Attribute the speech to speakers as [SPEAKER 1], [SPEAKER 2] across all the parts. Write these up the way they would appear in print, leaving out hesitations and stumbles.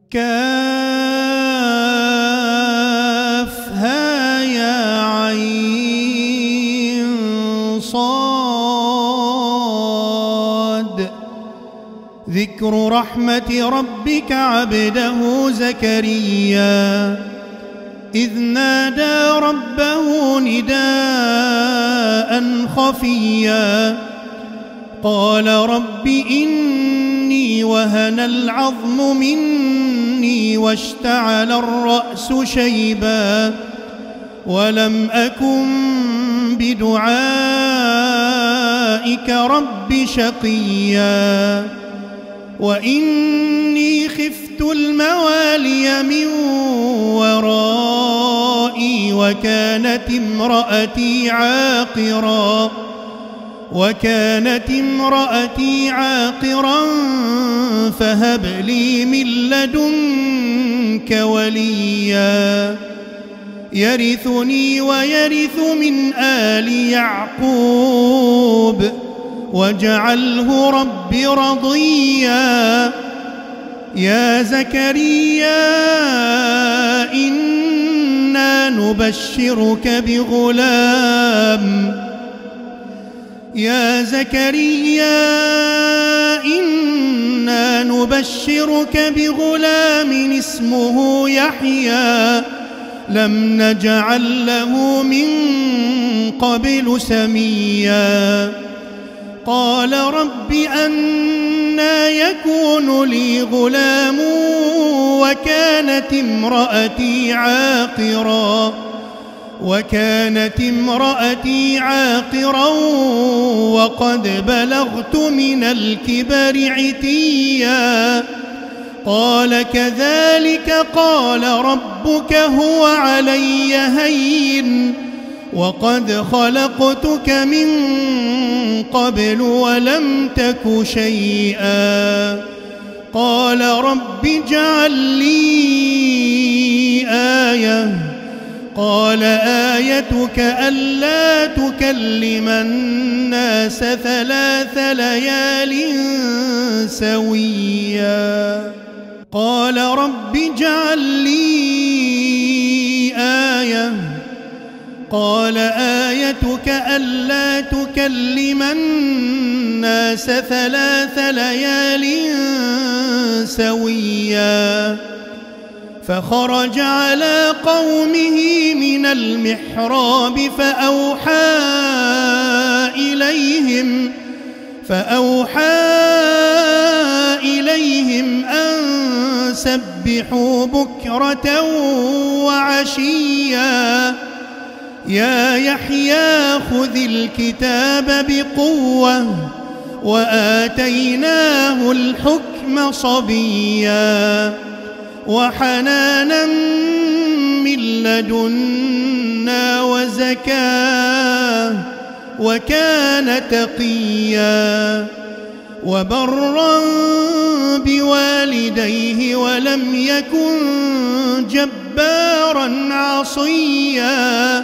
[SPEAKER 1] كافها يا عين صاد. ذكر رحمة ربك عبده زكريا إذ نادى ربه نداء خفيا قال رب إني وهن العظم مني واشتعل الرأس شيبا ولم أكن بدعائك رب شقيا وإني خفت الموالي من ورائي وكانت امرأتي عاقرا فهب لي من لدنك وليا يرثني ويرث من آل يعقوب واجعله رب رضيا. يا زكريا إنا نبشرك بغلام اسمه يحيى لم نجعل له من قبل سميا. قال رب أنى يكون لي غلام وكانت امرأتي عاقرا وقد بلغت من الكبر عتيا. قال كذلك قال ربك هو علي هين وقد خلقتك من قبل ولم تك شيئا. قال رب اجعل لي آية قال آيتك ألا تكلم الناس 3 ليال سويا. قال رب اجعل لي آية قال آيتك ألا تكلم الناس 3 ليال سويا. فخرج على قومه من المحراب فأوحى إليهم أن سبحوا بكرة وعشيا. يا يحيى خذ الكتاب بقوة وآتيناه الحكم صبيا وحنانا من لدنا وزكاة وكان تقيا وبرا بوالديه ولم يكن جبارا عصيا.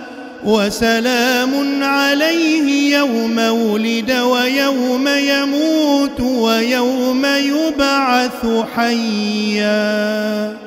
[SPEAKER 1] وسلام عليه يوم ولد ويوم يموت ويوم يبعث حيا.